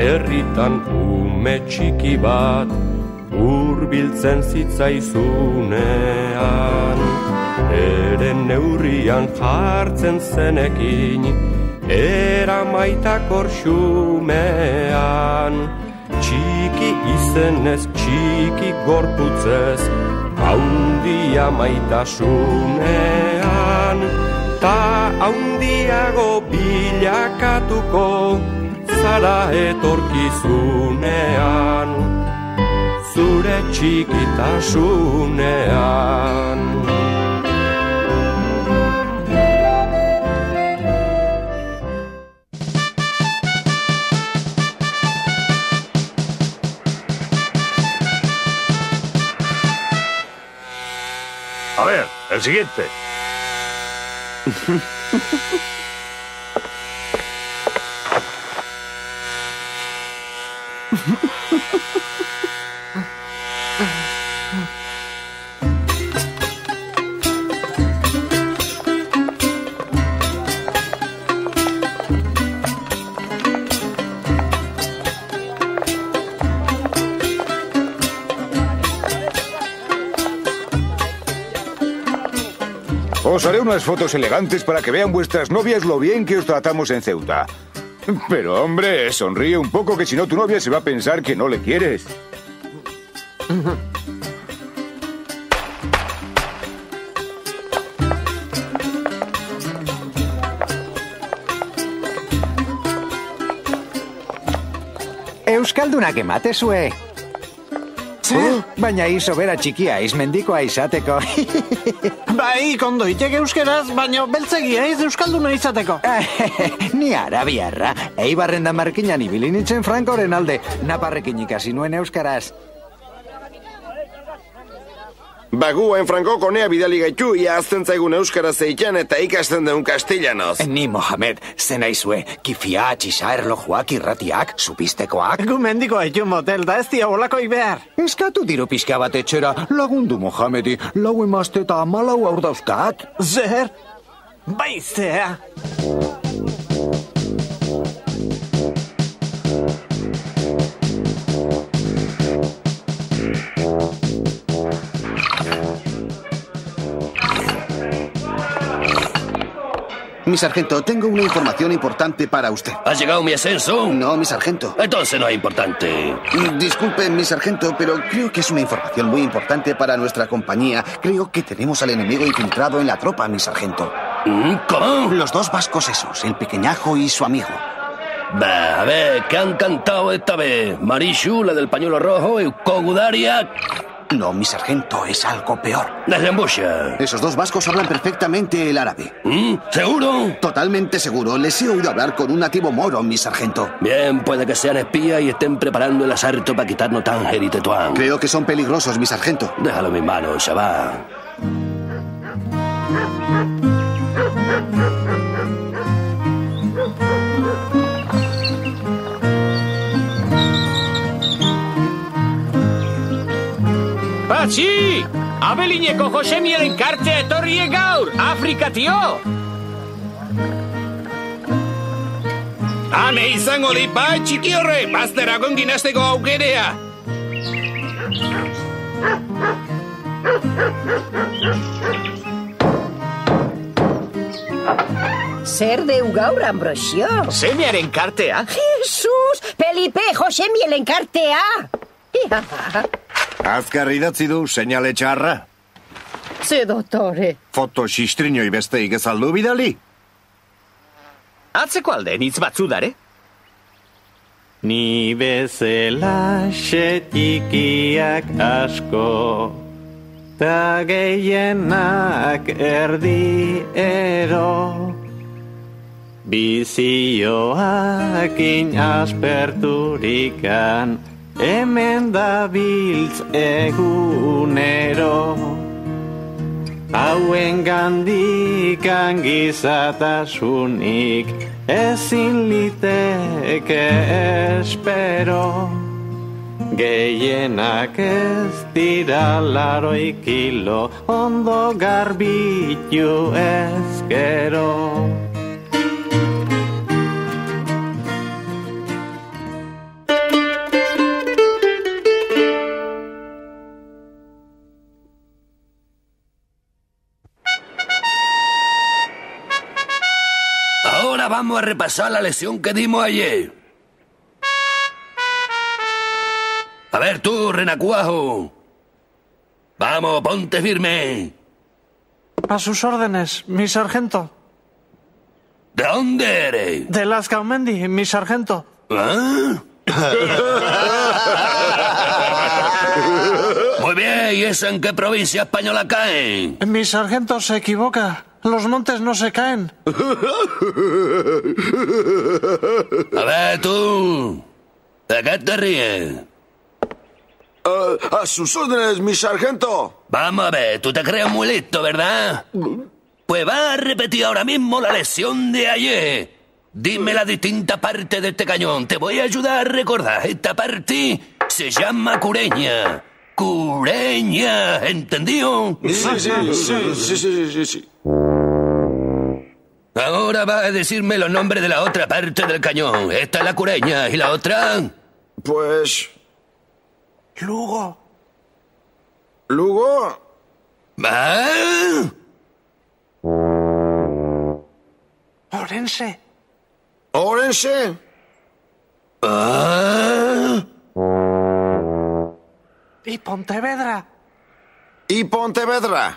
herritan ume txiki bat hurbiltzen zitzaizunean. Eren neurrian jartzen zenekin, eramaitakor xumean. Txiki izenez, txiki gorputzez, haundia maitasunean. Ta haundiago bilakatuko, zara etorkizunean, zure txikitasunean. A ver, el siguiente. Os haré unas fotos elegantes para que vean vuestras novias lo bien que os tratamos en Ceuta. Pero, hombre, sonríe un poco, que si no tu novia se va a pensar que no le quieres. Euskaldunak ematezue. Baina izo bera txikia izmendikoa izateko. Bai, kondo itek euskeraz, baina beltzegia euskalduna izateko. Ni arabiarra. Eibarren da markinan ibili nintzen Frankoren alde. Naparrekin ikasi nuen euskaraz. Baguen Frankoko nea bidali gaitu, ia azten zaigun euskaraz eikan eta ikasten deun kastillanoz. Ni Mohamed, zen aizue, kifia, txisa, erlojuak, irratiak, supistekoak. Gu mendiko haitu motel da ez dia olakoik behar. Eskatu diru pixka bat etxera, lagundu Mohamedi, lau emazte eta 14 aur dauzkat. Zer? Baizea. Mi sargento, tengo una información importante para usted. ¿Ha llegado mi ascenso? No, mi sargento. Entonces no es importante. Disculpe, mi sargento, pero creo que es una información muy importante para nuestra compañía. Creo que tenemos al enemigo infiltrado en la tropa, mi sargento. ¿Cómo? Los dos vascos esos, el pequeñajo y su amigo. Va, a ver, ¿qué han cantado esta vez? Marishu, la del pañuelo rojo, y Kogudaria. No, mi sargento, es algo peor. Desembusha. Esos dos vascos hablan perfectamente el árabe. ¿Seguro? Totalmente seguro. Les he oído hablar con un nativo moro, mi sargento. Bien, puede que sean espías y estén preparando el asalto para quitarnos Tánger y Tetuán. Creo que son peligrosos, mi sargento. Déjalo en mis manos, chaval. Patxi! Abelineko Josemielen kartea etorrie gaur, Afrika, tio! Hane izango dipa, txiki horre, bazteragon ginasteko aukerea! Zer deu gaur, Ambrosio? Semearen kartea? Jesus! Felipe, Josemielen kartea! Azkar idatzi du, seinale txarra. Ze, dottore. Foto xistrinoi beste igezaldu bidali. Atzeko alde, nitz batzu dare? Ni bezela xetikiak asko, ta gehienak erdi ero. Bizioakin asperturikan, hemen da biltz egunero. Hauen gandikan gizatasunik ezin liteke espero. Gehienak ez dira 80 kilo, ondo garbitu ezkero. ahora vamos a repasar la lección que dimos ayer. A ver tú, renacuajo. Vamos, ponte firme. A sus órdenes, mi sargento. ¿De dónde eres? De Lascaumendi, mi sargento. ¿Ah? Muy bien, ¿y eso en qué provincia española cae? Mi sargento se equivoca. Los montes no se caen. A ver, tú. ¿De qué te ríes? A sus órdenes, mi sargento. Vamos a ver, tú te crees muy listo, ¿verdad? Pues va a repetir ahora mismo la lección de ayer. Dime las distintas partes de este cañón. Te voy a ayudar a recordar. Esta parte se llama cureña. ¡Cureña! ¿Entendido? Sí. Ahora va a decirme los nombres de la otra parte del cañón. Esta es la cureña. ¿Y la otra? Pues... Lugo. ¿Lugo? ¿Ah? Orense. ¿Orense? ¿Ah? Y Pontevedra. ¿Y Pontevedra?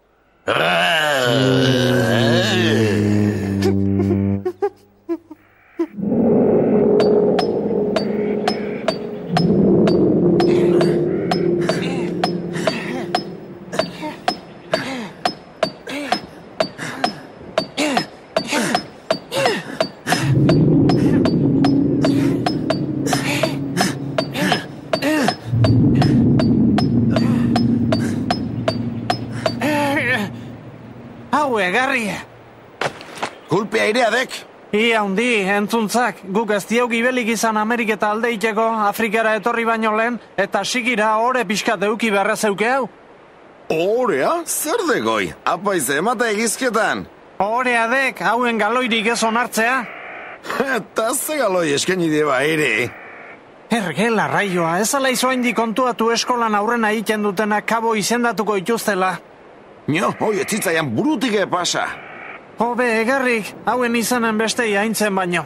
Haue, garri. Kulpe airea dek. Ia handi, entzuntzak, guk ez diau gibelik izan Ameriketa alde iteko, Afrikara etorri baino lehen, eta sigira ore pixkat euki beharra zeuke hau. Orea? Zer degoi? Apaiz, emata egizketan. Orea dek, hauen galoirik ez onartzea. Eta ze galoi eskaini deba ere. Ergela, raioa, ez ala izoaindi kontuatu eskolan aurrena egiten dutena kabo izendatuko ituztela. Nio, hoi ez zitzaian burutik pasa. Hobe, egarrik, hauen izanen bestei haintzen baino.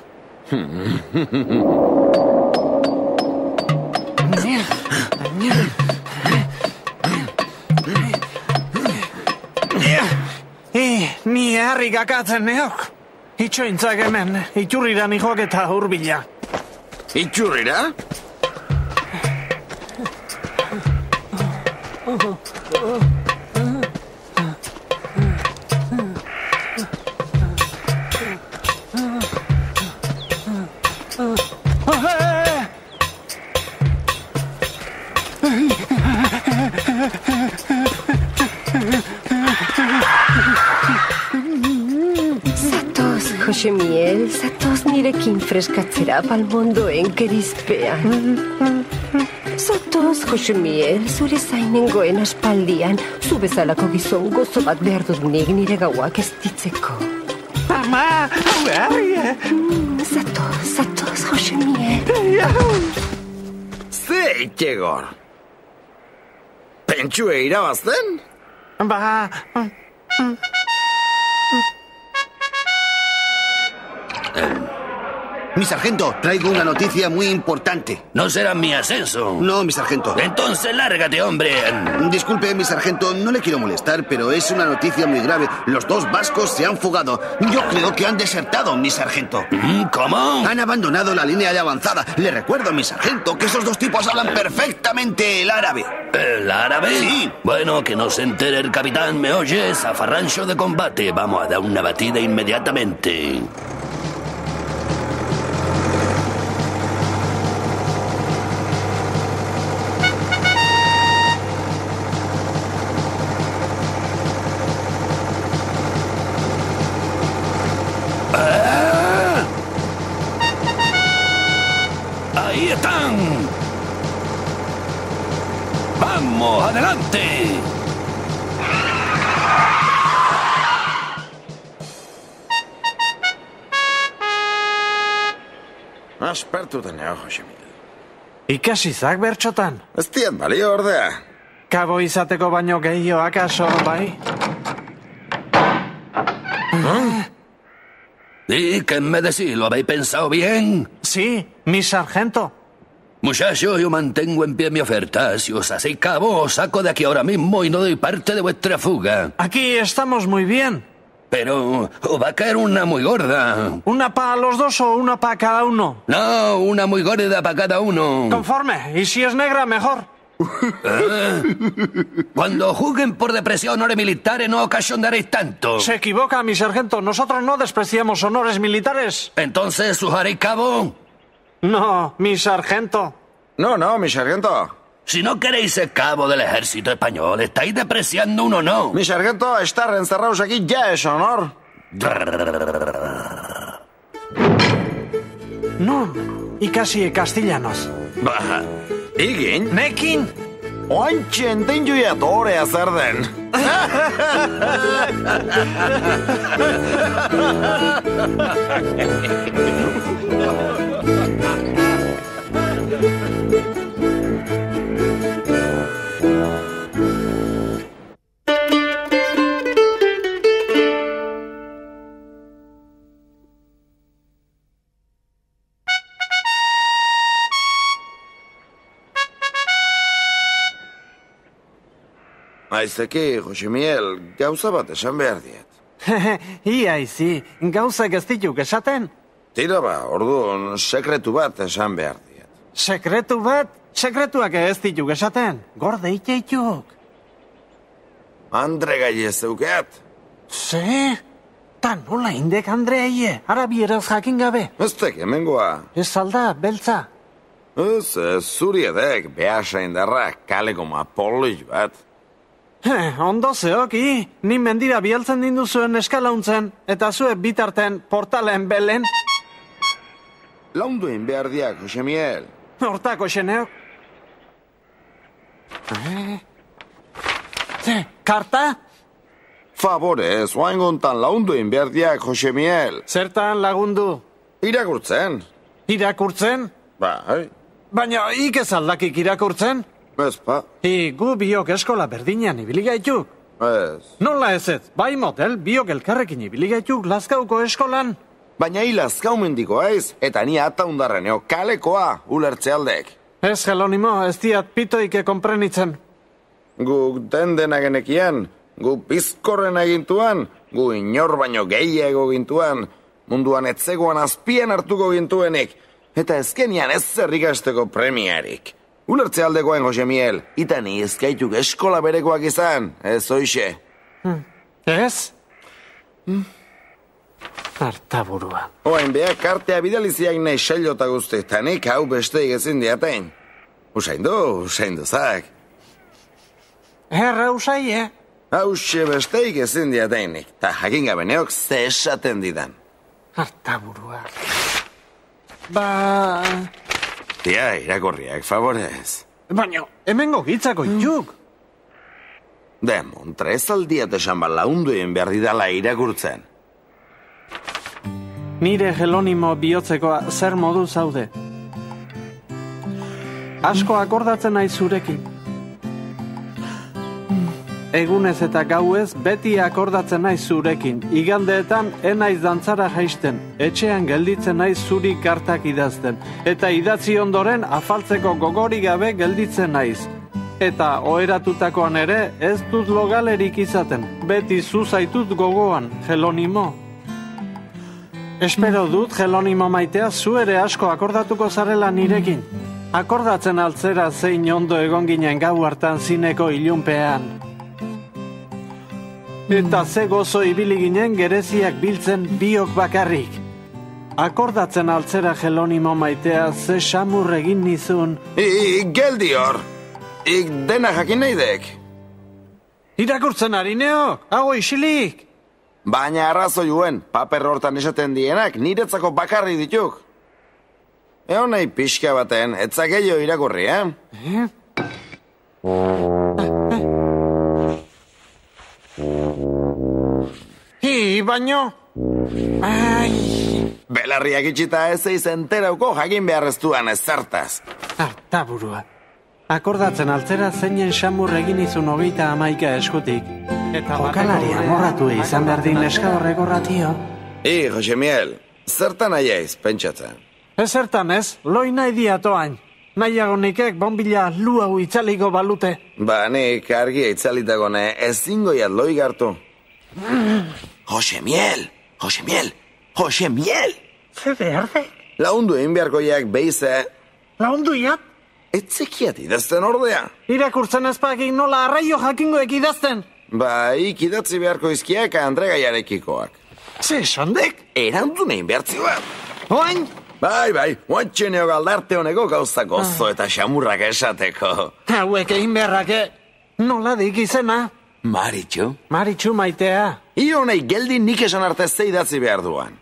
Ni harrik akatzen neok. Itxointzak hemen, iturrira nijoak eta hurbila. Itxurrira? Jose Miel, zatoz nirekin freskatzera palmondoen gerizpean. Zatoz, Jose Miel, zure zainengoen aspaldian, zu bezalako gizon gozo bat behar dut nik nire gauak ez ditzeko. Ama, hau harrie! Zatoz, Jose Miel. Ze itxegor? Pentsue irabazten? Ba... Mi sargento, traigo una noticia muy importante. ¿No será mi ascenso? No, mi sargento. Entonces lárgate, hombre. Disculpe, mi sargento, no le quiero molestar, pero es una noticia muy grave. Los dos vascos se han fugado. Yo creo que han desertado, mi sargento. ¿Cómo? Han abandonado la línea de avanzada. Le recuerdo, mi sargento, que esos dos tipos hablan perfectamente el árabe. ¿El árabe? Sí. Bueno, que no se entere el capitán, ¿me oyes? Zafarrancho de combate. Vamos a dar una batida inmediatamente. ¡Ahí están! ¡Vamos, adelante! Aspertu deneo, Jose Miel. Ikasizak bertxotan. Ez diat balio ordea. Kabo izateko baino gehiago akaso, bai? ¿Y qué me decís? ¿Lo habéis pensado bien? Sí, mi sargento. Muchacho, yo mantengo en pie mi oferta. Si os hacéis cabo, os saco de aquí ahora mismo y no doy parte de vuestra fuga. Aquí estamos muy bien. Pero os va a caer una muy gorda. ¿Una para los dos o una para cada uno? No, una muy gorda para cada uno. Conforme. Y si es negra, mejor. Cuando juzguen por depreciar honores militares, no ocasionaréis tanto. Se equivoca, mi sargento. Nosotros no despreciamos honores militares. ¿Entonces os haréis cabo? No, mi sargento. No, mi sargento. Si no queréis ser cabo del ejército español, estáis despreciando un honor. Mi sargento, estar encerrados aquí ya es honor. No, ikasi castellanos. Ba, igen? Nekin? Oantxe entendu torea zer den. Aizeki, Jose Miguel, gauza bat esan behar diet. Ia izi, gauzak ez dituk esaten? Tira ba, orduan, sekretu bat esan behar diet. Sekretu bat? Sekretuak ez dituk esaten. Gorde iteituk. Andre gaile zeukeat. Ze? Ta nola indek Andreaie, arabieraz jakin gabe. Ez tek, hemengoa. Ez alda, beltza. Ez, zuri edek, behasa indarra, kaleko mapolis bat. Ondo zeoki, ni mendira bialtzen dinduzuen eskalauntzen, eta zuek bitarten portalen belen. Launduen behar diak, Jose Miguel. Hortako xeneok. Karta? Favorez, oaingontan launduen behar diak, Jose Miguel. Zertan lagundu? Irakurtzen. Irakurtzen? Bai. Baina ik ez aldakik irakurtzen? Ez, pa. Gu biok eskola berdinean ibili gaituk. Ez. Nola ez ez, bai motel, biok elkarrekin ibili gaituk Lazkauko eskolan. Baina hi Lazkau mendiko aiz, eta ni ataundarreneo kalekoa, ulertze aldek. Ez, Jelonimo, ez diat pitoike konprenitzen. Guk dena genekian, gu bizkorren egintuan, gu inor baino gehiago gintuan, munduan etzegoan azpian hartuko gintuenik, eta ezkenian ez zerrikasteko premiarik. Ulertze aldekoen, Jose Miguel, eta ni ezkaituk eskola berekoak izan, ez hoixe. Ez? Artaburua. Oain behar kartea bidaliziak nahi sailota guzti, eta nik hau besteik ezin diatein. Usaindu zak. Herra usai, Hauxe besteik ezin diateinik, eta jakin gabe neok ze esaten didan. Artaburua. Tia, irakorriak, favorez. Baina, hemengo gitzako ituk. Montre, ez aldiat esan launduen behar didala irakurtzen. Nire Jelonimo bihotzekoa zer modu zaude. Asko akordatzen naiz zurekin. Egunez eta gauez beti akordatzen naiz zurekin. Igandeetan enaiz dantzara jaisten. Etxean gelditzen naiz zuri kartak idazten. Eta idatzi ondoren afaltzeko gogori gabe gelditzen naiz. Eta oheratutakoan ere ez dut logalerik izaten. Beti zu zaitut gogoan, Jelonimo. Espero dut, Jelonimo maitea, zu ere asko akordatuko zarela nirekin. Akordatzen altzera zein ondo egon ginen gau hartan zineko ilunpean. Eta ze gozo ibili ginen gereziak biltzen biok bakarrik. Akordatzen altzera, Jelonimo maitea, ze samur egin nizun. Geldi hor! Ik dena jakin naidek. Irakurtzen ari neok, hago isilik. Baina arrazoiuen, paper hortan esaten dienak niretzako bakarri dituk. Eo nahi pixka baten, etzakeio irakurri, Baino? Belarriak itxita ez eiz enterauko jakin beharreztuan ezertaz. Artaburua. Akordatzen altzera zeinen samur egin izun 31 eskutik. Eta jokalari amorratu izan behar din neska horrek horratio. Jose Miel, zertan aiaiz, pentsatzen? Ezertan ez, loi nahi diatoain. Nahiago nikek bombila lu hau itzaliko balute. Ba, nik argia itzalitagone ezingoiat loi gartu. Jose Miel! Ze behar de? Laundu egin beharkoiak beize. Laundu iat? Etzekiat idazten ordea. Irakurtzen ezpagik nola arraio jakingoek idazten. Ba, idatzi beharko izkiak Andregaiarekikoak. Ze sondek? Erantzun egin behartzioa. Oain? Bai, oantxeneo galdarte honeko gauzak gozo eta xamurrak esateko. Hauek egin beharrake. Nola dik izena? Maritxu? Maritxu maitea. Io nahi geldi nik esan arte ze idatzi behar duan.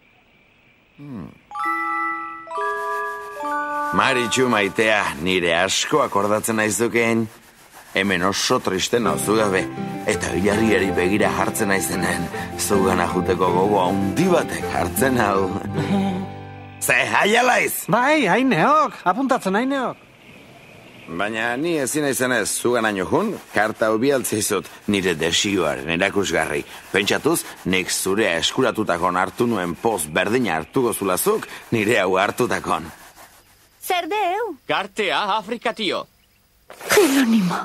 Maritxu maitea, nire asko akordatzen naizukeen. Hemen oso triste nauzu gabe. Eta hilarriari begira jartzen naizenen, zugana juteko gogo handi batek hartzen hau. Ze haialaiz! Bai, haineok, apuntatzen haineok. Baina ni ezin naizenez zugan aino jun, karta hau bialtzeizut nire desioaren erakusgarri. Pentsatuz, nik zurea eskuratutakon hartu nuen poz berdina hartuko zulazuk, nire hau hartutakon. Zer deu? Kartea Afrika, tio. Jeronimo.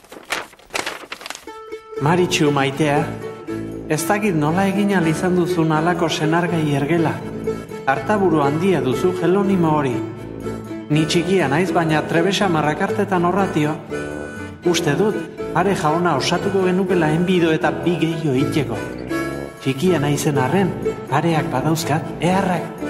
Maritxu maitea, ez dakit nola egin izan duzun alako senargai ergela. Artaburu handia duzu Jeronimo hori. Ni txikia naiz, baina trebesa marrakartetan horratio. Uste dut, are jaona osatuko genukela enbido eta bi gehio iteko. Txikia naizen arren, areak badauzkat, eharrak.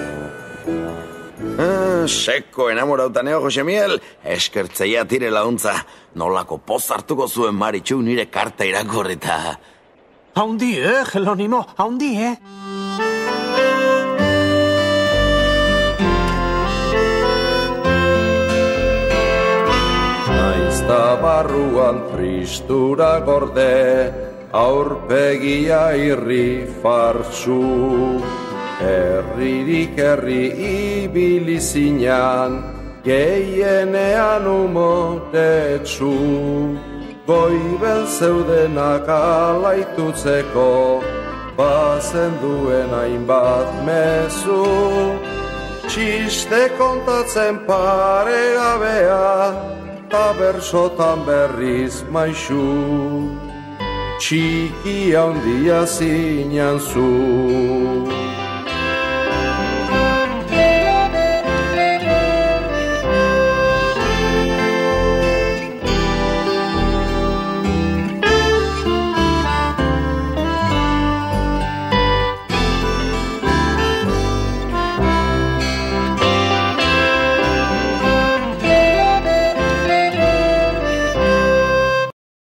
Seko enamorautaneo, Jose Miel, eskertzeia tire launtza. Nolako poz hartuko zuen Maritxu nire karta irakorrita. Haundi, Jeronimo, haundi, Naizta barruan tristura gorde, aurpegia irri fartsu. Herririk herri ibili zinan, gehienean umotetsu. Goibel zeudenak alaitutzeko, bazen duen hainbat mezu. Txiste kontatzen paregabea, ta bersotan berriz maixu. Txiki handia zinan zu.